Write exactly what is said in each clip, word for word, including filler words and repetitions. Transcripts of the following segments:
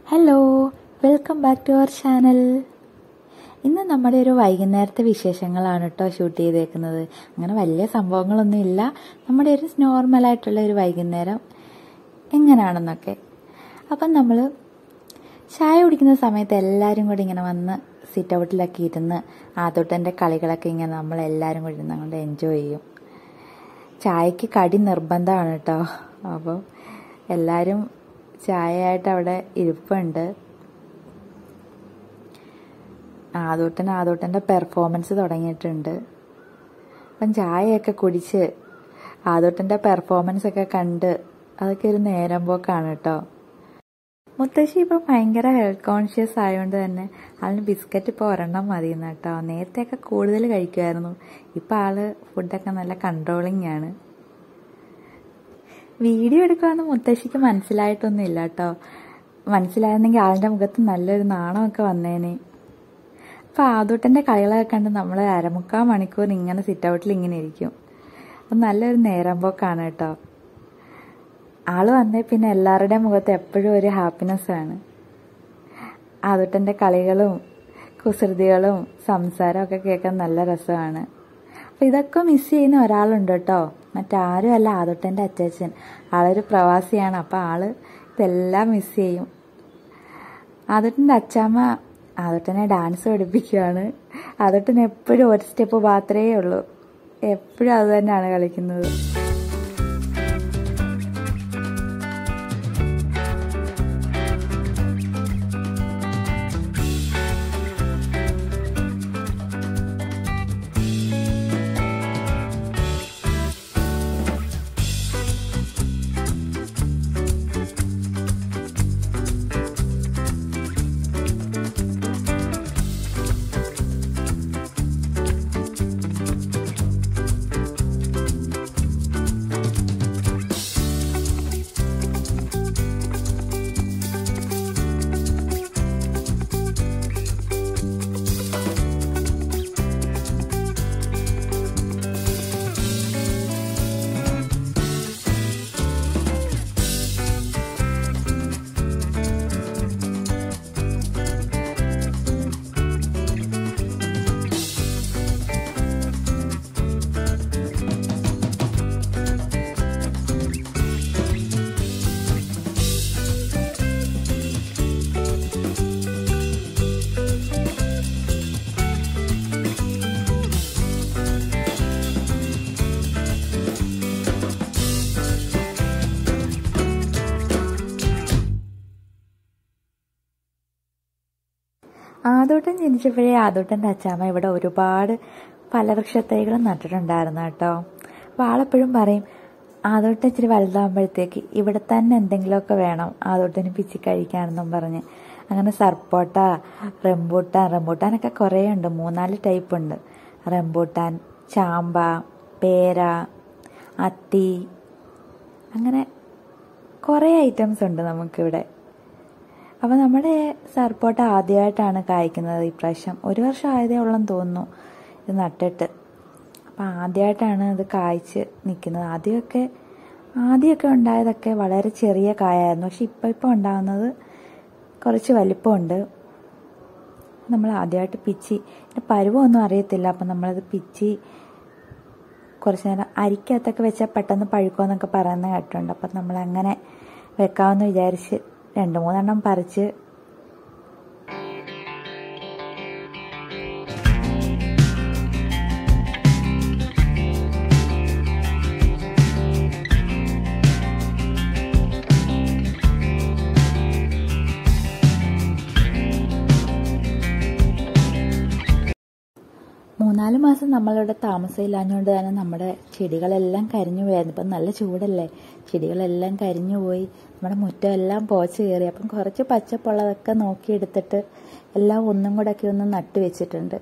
Hello, welcome back to our channel. ഇന്ന് നമ്മുടെ ഒരു വൈകുന്നേരത്തെ വിശേഷങ്ങളാണ് കേട്ടോ ഷൂട്ട് ചെയ്തേക്കുന്നത്. അങ്ങനെ വലിയ സംഭവങ്ങളൊന്നും ഇല്ല, നമ്മുടെ ഒരു നോർമലായിട്ടുള്ള ഒരു വൈകുന്നേരം എങ്ങനെയാണെന്നൊക്കെ. അപ്പം നമ്മൾ ചായ കുടിക്കുന്ന സമയത്ത് എല്ലാവരും കൂടി ഇങ്ങനെ വന്ന് സിറ്റ് ഔട്ടിലൊക്കെ ഇരുന്ന് ആദോട്ടൻ്റെ കളികളൊക്കെ ഇങ്ങനെ നമ്മളെല്ലാവരും കൂടി ഇരുന്ന് അങ്ങോട്ട് എൻജോയ് ചെയ്യും. ചായക്ക് കടി നിർബന്ധമാണ് കേട്ടോ. അപ്പോൾ എല്ലാവരും ചായയായിട്ട് അവിടെ ഇരിപ്പുണ്ട്. ആദോട്ടൻ ആദോട്ടൻ്റെ പെർഫോമൻസ് തുടങ്ങിയിട്ടുണ്ട്. അപ്പം ചായയൊക്കെ കുടിച്ച് ആദോട്ടൻ്റെ പെർഫോമൻസ് ഒക്കെ കണ്ട് അതൊക്കെ ഒരു നേരം പോക്കാണ് കേട്ടോ. മുത്തശ്ശി ഇപ്പം ഭയങ്കര ഹെൽത്ത് കോൺഷ്യസ് ആയതുകൊണ്ട് തന്നെ ആളിന് ബിസ്ക്കറ്റ് ഇപ്പോൾ ഒരെണ്ണം മതിയെന്ന് കേട്ടോ. നേരത്തെയൊക്കെ കൂടുതൽ കഴിക്കുമായിരുന്നു, ഇപ്പം ആള് ഫുഡൊക്കെ നല്ല കൺട്രോളിങ് ആണ്. വീഡിയോ എടുക്കാമെന്ന് മുത്തശ്ശിക്ക് മനസ്സിലായിട്ടൊന്നും ഇല്ല കേട്ടോ. മനസ്സിലായിരുന്നെങ്കിൽ ആളുടെ മുഖത്ത് നല്ലൊരു നാണമൊക്കെ വന്നേനെ. അപ്പം ആദോട്ടൻ്റെ കളികളൊക്കെ കണ്ട് നമ്മൾ അരമുക്കാൽ മണിക്കൂർ ഇങ്ങനെ സിറ്റ് ഔട്ടിൽ ഇങ്ങനെ ഇരിക്കും. അപ്പം നല്ലൊരു നേരം പോക്കാണ് കേട്ടോ. ആള് വന്നേ പിന്നെ എല്ലാവരുടെയും മുഖത്ത് എപ്പോഴും ഒരു ഹാപ്പിനെസ് ആണ്. ആദോട്ടൻ്റെ കളികളും കുസൃതികളും സംസാരവും ഒക്കെ കേൾക്കാൻ നല്ല രസമാണ്. അപ്പം ഇതൊക്കെ മിസ് ചെയ്യുന്ന ഒരാളുണ്ട് കേട്ടോ. മറ്റാരും അല്ല, ആദോട്ടൻ്റെ അച്ചാച്ചൻ. ആളൊരു പ്രവാസിയാണ്. അപ്പം ആള് ഇതെല്ലാം മിസ് ചെയ്യും. ആദോട്ടൻ്റെ അച്ചാമ്മ ആദോട്ടനെ ഡാൻസ് പഠിപ്പിക്കുകയാണ്. ആദോട്ടൻ എപ്പോഴും ഒരു സ്റ്റെപ്പ് മാത്രമേ ഉള്ളൂ, എപ്പോഴും അത് തന്നെയാണ് കളിക്കുന്നത്. ആദോട്ടൻ ജനിച്ചപ്പോഴേ ആദോട്ടൻ്റെ അച്ചാമ്മ ഇവിടെ ഒരുപാട് ഫലവൃക്ഷത്തൈകൾ നട്ടിട്ടുണ്ടായിരുന്നു കേട്ടോ. അപ്പോൾ ആളെപ്പോഴും പറയും ആദോട്ടൻ ഇച്ചിരി വലുതാകുമ്പോഴത്തേക്ക് ഇവിടെ തന്നെ എന്തെങ്കിലുമൊക്കെ വേണം ആദോട്ടന് പിച്ചി കഴിക്കാനെന്നും പറഞ്ഞ്. അങ്ങനെ സർപ്പോട്ട, റംബൂട്ടാൻ റംബൂട്ടാനൊക്കെ കുറേ ഉണ്ട്, മൂന്നാല് ടൈപ്പ് ഉണ്ട്. റംബൂട്ടാൻ, ചാമ്പ, പേര, അത്തി, അങ്ങനെ കുറേ ഐറ്റംസ് ഉണ്ട് നമുക്കിവിടെ. അപ്പോൾ നമ്മുടെ സർപ്പോട്ട ആദ്യമായിട്ടാണ് കായ്ക്കുന്നത് ഇപ്രാവശ്യം. ഒരു വർഷം ആയതേ ഉള്ളെന്ന് തോന്നുന്നു ഇത് നട്ടിട്ട്. അപ്പം ആദ്യമായിട്ടാണ് ഇത് കായ്ച്ച് നിൽക്കുന്നത്. ആദ്യമൊക്കെ ആദ്യമൊക്കെ ഉണ്ടായതൊക്കെ വളരെ ചെറിയ കായായിരുന്നു, പക്ഷെ ഇപ്പം ഇപ്പം ഉണ്ടാകുന്നത് കുറച്ച് വലിപ്പമുണ്ട്. നമ്മൾ ആദ്യമായിട്ട് പിച്ചി, പരുവമൊന്നും അറിയത്തില്ല. അപ്പം നമ്മളത് പിച്ചി കുറച്ച് നേരം അരിക്കകത്തൊക്കെ വെച്ചാൽ പെട്ടെന്ന് പഴുക്കുമെന്നൊക്കെ പറയുന്നത് കേട്ടിട്ടുണ്ട്. അപ്പം നമ്മളങ്ങനെ വെക്കാമെന്ന് വിചാരിച്ച് രണ്ട് മൂന്നെണ്ണം പറിച്ച് മൂന്നാല് മാസം നമ്മളിവിടെ താമസമില്ലാഞ്ഞുകൊണ്ട് തന്നെ നമ്മുടെ ചെടികളെല്ലാം കരിഞ്ഞു പോയായിരുന്നു. ഇപ്പം നല്ല ചൂടല്ലേ, ചെടികളെല്ലാം കരിഞ്ഞു പോയി. നമ്മുടെ മുറ്റം എല്ലാം പോച്ച് കയറി. അപ്പം കുറച്ച് പച്ചപ്പുള്ളതൊക്കെ നോക്കിയെടുത്തിട്ട് എല്ലാം ഒന്നും കൂടെ ഒക്കെ ഒന്ന് നട്ടു വെച്ചിട്ടുണ്ട്.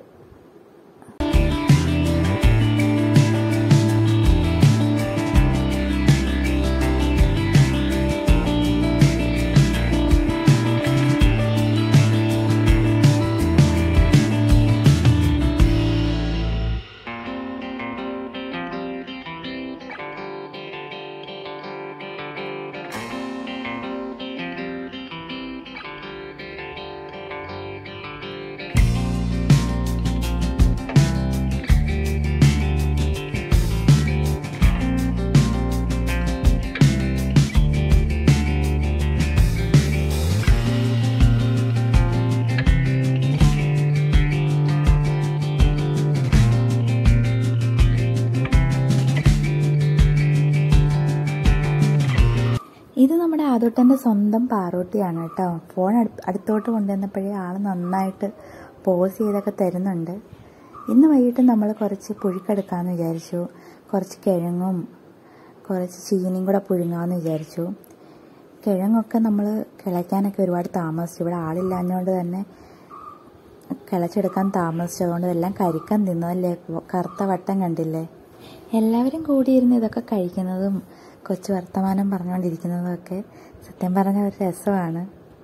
ആദൂട്ടൻ്റെ സ്വന്തം പാറൂട്ടിയാണ് കേട്ടോ. ഫോൺ അടുത്തോട്ട് കൊണ്ടുവന്നപ്പോഴേ ആൾ നന്നായിട്ട് പോസ് ചെയ്തൊക്കെ തരുന്നുണ്ട്. ഇന്ന് വൈകിട്ട് നമ്മൾ കുറച്ച് പുഴുക്കെടുക്കാമെന്ന് വിചാരിച്ചു. കുറച്ച് കിഴങ്ങും കുറച്ച് ചീനിയും കൂടെ പുഴുങ്ങാമെന്ന് വിചാരിച്ചു. കിഴങ്ങൊക്കെ നമ്മൾ കിളയ്ക്കാനൊക്കെ ഒരുപാട് താമസിച്ചു. ഇവിടെ ആളില്ലാഞ്ഞുകൊണ്ട് തന്നെ കിളച്ചെടുക്കാൻ താമസിച്ചതുകൊണ്ട് എല്ലാം കരിക്കാൻ തിന്നതല്ലേ, കറുത്ത വട്ടം കണ്ടില്ലേ. എല്ലാവരും കൂടിയിരുന്ന് ഇതൊക്കെ കഴിക്കുന്നതും കൊച്ചു വർത്തമാനം പറഞ്ഞുകൊണ്ടിരിക്കുന്നതും ഒക്കെ സത്യം പറഞ്ഞ ഒരു രസമാണ്.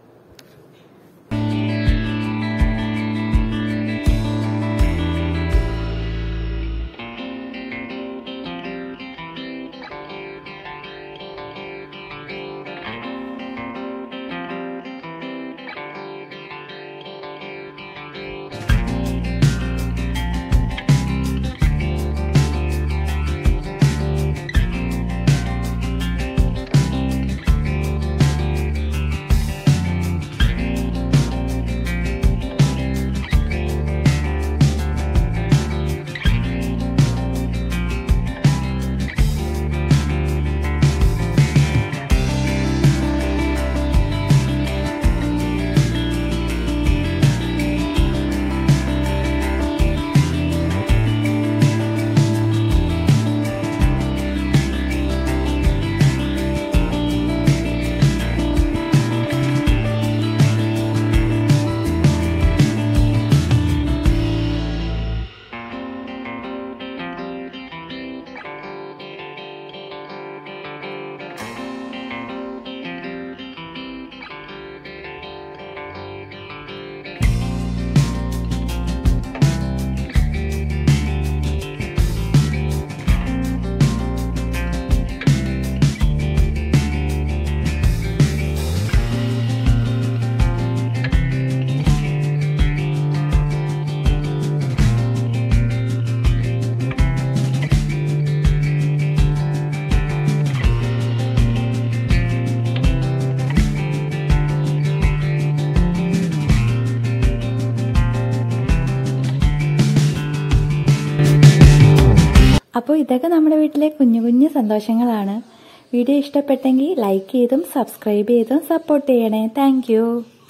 അപ്പോൾ ഇതൊക്കെ നമ്മുടെ വീട്ടിലെ കുഞ്ഞു കുഞ്ഞു സന്തോഷങ്ങളാണ്. വീഡിയോ ഇഷ്ടപ്പെട്ടെങ്കിൽ ലൈക്ക് ചെയ്തും സബ്സ്ക്രൈബ് ചെയ്തും സപ്പോർട്ട് ചെയ്യണേ. താങ്ക്